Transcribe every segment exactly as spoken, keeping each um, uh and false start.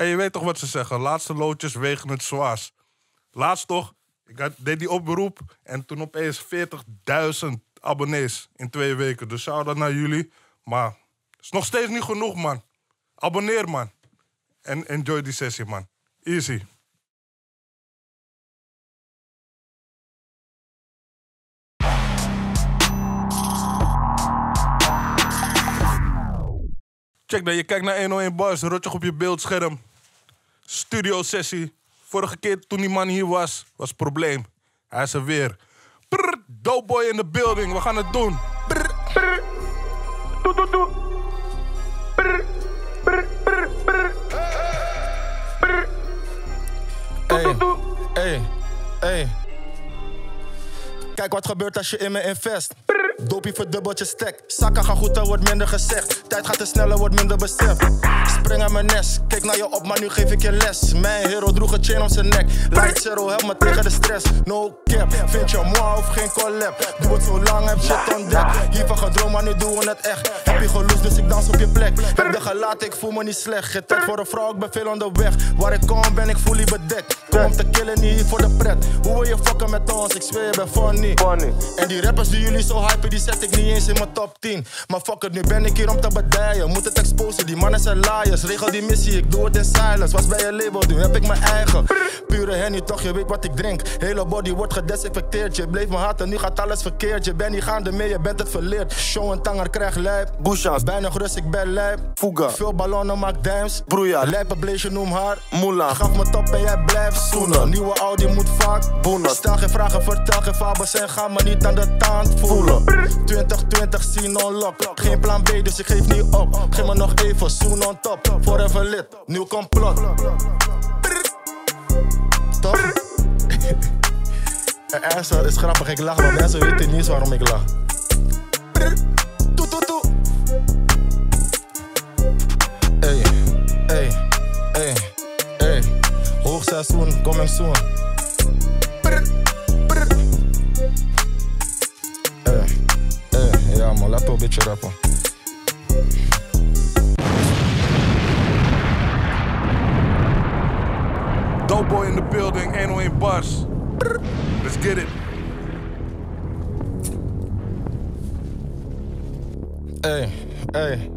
En je weet toch wat ze zeggen, laatste loodjes wegen het zwaarst. Laatst toch, ik had, deed die oproep en toen opeens veertigduizend abonnees in twee weken. Dus shout-out naar jullie. Maar het is nog steeds niet genoeg, man. Abonneer, man. En enjoy die sessie, man. Easy. Check dat, je kijkt naar honderdéén Bars, rotje op je beeldscherm. Studio sessie. Vorige keer toen die man hier was, was het probleem. Hij is er weer. Brrr, Doughboy in the building, we gaan het doen. Brrr, brrr. Doe, doe, doe. Brrr, brrr, brrr, brrr. Brrr. Doe, doe, doe. Hey, hey. Kijk wat gebeurt als je in me invest. Dopie verdubbelt je stack. Zakken gaan goed, er wordt minder gezegd. Tijd gaat te sneller, wordt minder beseft. Spring aan mijn nest, kijk naar je op, maar nu geef ik je les. Mijn hero droeg een chain om zijn nek. Light zero, help me tegen de stress. No cap, vind je moi of geen collab? Doe het zo lang, heb shit ontdekt. Hiervan gedroomd, maar nu doen we het echt. Heb je geloosd, dus ik dans op je plek. Heb de gelaten, ik voel me niet slecht. Geen tijd voor een vrouw, ik ben veel onderweg. Waar ik kom, ben ik fully bedekt. Kom om te killen, niet hier voor de pret. Hoe wil je fucken met ons? Ik zweer, je bent funny. En die rappers die jullie zo hypen, die zet ik niet eens in mijn top tien. Maar fuck het, nu ben ik hier om te bedijen. Moet het exposen, die mannen zijn liars. Regel die missie, ik doe het in silence. Was bij je label, nu heb ik mijn eigen. Pure Henny, toch, je weet wat ik drink. Hele body wordt gedesinfecteerd. Je bleef me haten, nu gaat alles verkeerd. Je bent niet gaande mee, je bent het verleerd. Show en tanger, krijg lijp. Bushas, bijna gerust, ik ben lijp. Fuga, veel ballonnen, maak dimes. Broeia, lijpe blaze, noem haar. Moela, gaf me top en jij blijft zoenen. Nieuwe Audi moet vaak boenen. Stel geen vragen, vertel geen fabels en ga me niet aan de tand voelen. twintig twintig, scene on lock. Geen plan B, dus ik geef niet op. Geef me nog even, zoen on top. Forever lit, nieuw complot. Toch? Het is grappig, ik lach, maar mensen weten niet eens waarom ik lach. Toe, toe, toe. Ey, ey, ey, ey. Hoogseizoen, coming soon. Ey, ey, ja man, laten we een beetje rappen. Doughboy in the building, honderdéén Bars. Let's get it. Ey, ey.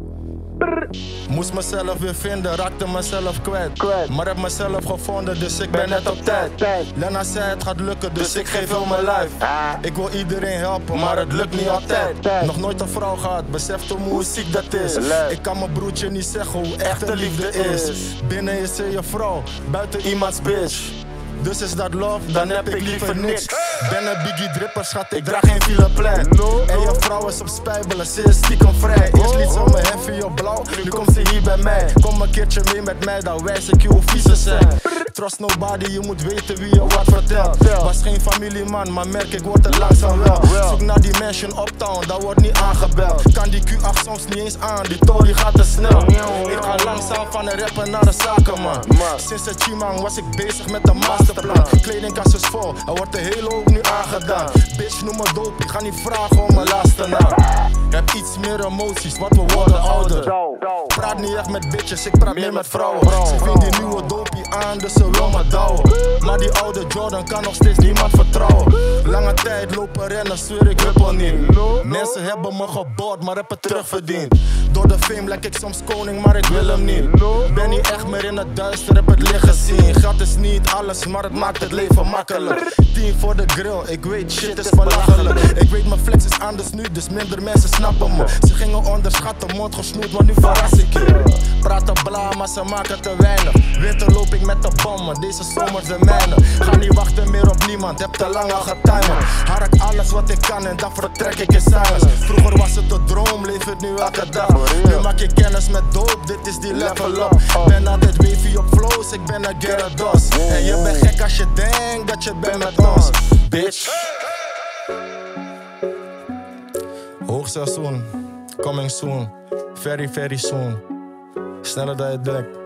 Moest mezelf weer vinden, raakte mezelf kwijt. kwijt. Maar heb mezelf gevonden, dus ik ben net op tijd. Lena zei het gaat lukken, dus ik geef heel mijn life. Ik wil iedereen helpen, maar het lukt niet altijd. Nog nooit een vrouw gehad, besef toen hoe ziek dat is. Ik kan mijn broertje niet zeggen hoe echte liefde is. Binnen is ze je vrouw, buiten iemands bitch. Dus is dat love, dan heb ik liever niks. Ben een biggie dripper, schat, ik draag geen fileplein. En je vrouw is op spijbelen, ze is stiekem vrij. Eerst liet ze me heavy op blauw, nu komt ze hier bij mij. Kom een keertje mee met mij, dan wijs ik je hoe vies ze zijn. Trust nobody, je moet weten wie je wat vertelt. Was geen familieman, maar merk ik word het langzaam wel. Zoek naar die mansion uptown, dat wordt niet aangebeld. Kan die Q acht soms niet eens aan, die tory gaat te snel. Ik ga langzaam van een rapper naar een zakenman. Sinds het Chimang was ik bezig met de masterplan. Kledingkast is vol, er wordt de hele hoop nu aangedaan. Bitch noem me dopie, ga niet vragen om mijn laatste naam. Heb iets meer emoties, want we worden ouder. Praat niet echt met bitches, ik praat meer met vrouwen. Ze vindt die nieuwe dopie aan, dus ze wil me douwen. Maar die oude Jordan kan nog steeds niemand vertrouwen. Lange tijd lopen rennen, zweer ik huppel niet. Mensen hebben me geboord, maar heb het terugverdiend. Door de fame lijk ik soms koning, maar ik wil hem niet. Ben niet echt meer in het duister, heb het licht gezien. Geld is niet alles, maar het maakt het leven makkelijk. Tien voor de grill, ik weet shit is belachelijk. Ik weet mijn flex is anders nu, dus minder mensen snappen me. Ze gingen onderschatten, mond gesnoerd, maar nu verras ik je. Praten bla, maar ze maken te weinig. Winter loop ik met de bommen, deze zomer de mijne. Ga niet wachten meer op niemand, heb te lang al getimed. Hark alles wat ik kan en dan vertrek ik in silence. Vroeger was het een droom, leef het nu elke dag. Nu maak je kennis met dope, dit is die level up. Ben altijd wavy op flows, ik ben een Gyarados. En je bent gek als je denkt dat je bent met ons, bitch. Hoogseizoen, coming soon, very very soon. Sneller dan je denkt.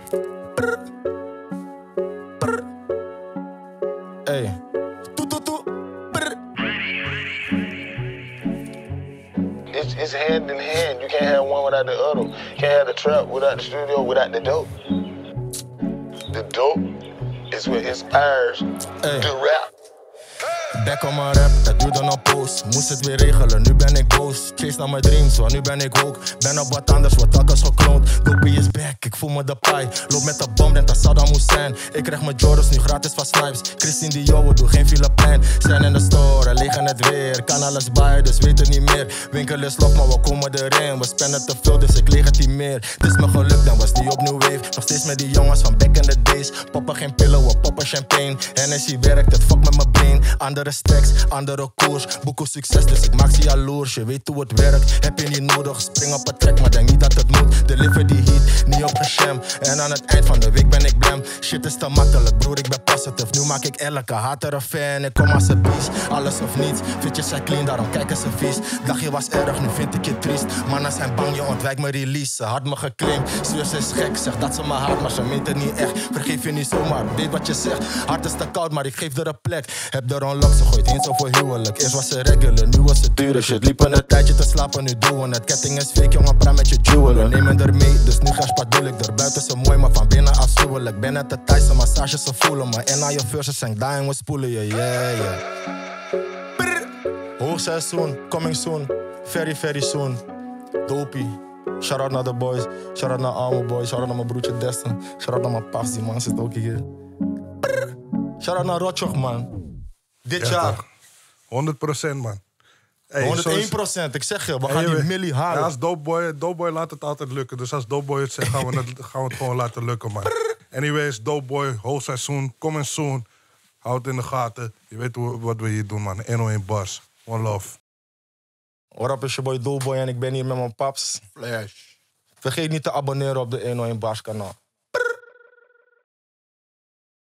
Ey, toe toe toe. It's, it's hand in hand. You can't have one without the other. You can't have the trap without the studio, without the dope. The dope is what inspires Hey. the rap. Back on mijn rap, het duurde een poos. Moest het weer regelen, nu ben ik boos. Chase naar mijn dreams, want nu ben ik woke. Ben op wat anders, wordt telkens gekloond. Dopey is back, ik voel me de paai. Loop met de bom, denk dat Saddam Hussein. Ik krijg mijn Jordans nu gratis van Snipes. Christine Dior, doe geen Filipijn. Zijn in de store, liggen het weer. Kan alles bij, dus weet het niet meer. Winkel is log, maar we komen erin. We spenden te veel, dus ik legitimeer. Het is me gelukt, dan was die opnieuw wave. Nog steeds met die jongens van back in the days. Poppen geen pillen, we poppen champagne. Hennessy werkt, het fuck met mijn brain. Andere stacks, andere koers. Boek op succes, dus ik maak ze jaloers. Je weet hoe het werkt, heb je niet nodig. Spring op het track, maar denk niet dat het moet. Deliver die heat, niet op gesham. En aan het eind van de week ben ik blem. Shit is te makkelijk, broer, ik ben positive. Nu maak ik elke hater een fan. Ik kom als een beest, alles of niets. Vind je zijn clean, daarom kijken ze vies. Dacht je was erg, nu vind ik je triest. Mannen zijn bang, je ontwijkt mijn release. Ze had me geclaimd, zus is gek. Zeg dat ze me haat, maar ze meent het niet echt. Vergeef je niet zomaar, weet wat je zegt. Hart is te koud, maar ik geef er een plek. Heb er een lock, ze gooit eens over huwelijk. Eerst was ze regular, nu was ze dure shit. Liepen een tijdje te slapen, nu doen we het. Ketting is fake, jongen, praat met je jeweler. Neem er mee, dus nu ga spadoel ik er. Buiten ze mooi, maar van binnen afschuwelijk. Ben net de Thaise massage, ze voelen me. En na je verses zijn dying, we spoelen je, yeah, yeah. Hoogseizoen, coming soon. Very, very soon. Dopey. Shout out naar de boys. Shout out naar Almo boys. Shout out naar mijn broertje Destin. Shout out naar mijn paps, die man zit ook hier. Shout out naar Rotjoch, man. Dit Ja, jaar. toch. honderd procent, man. Hey, honderdéén procent, ik zeg je, we Hey, gaan die we- millie Ja, halen. als Dopeboy, Dopeboy laat het altijd lukken. Dus als Dopeboy het zegt, gaan we het, gaan we het gewoon laten lukken, man. Anyways, Dopeboy, hoogseizoen, coming soon. Houd het in de gaten. Je weet hoe, wat we hier doen, man. honderdéén bars. One love. What up, is je boy Doughboy en ik ben hier met mijn paps. Flash. Vergeet niet te abonneren op de honderdéén Bars kanaal.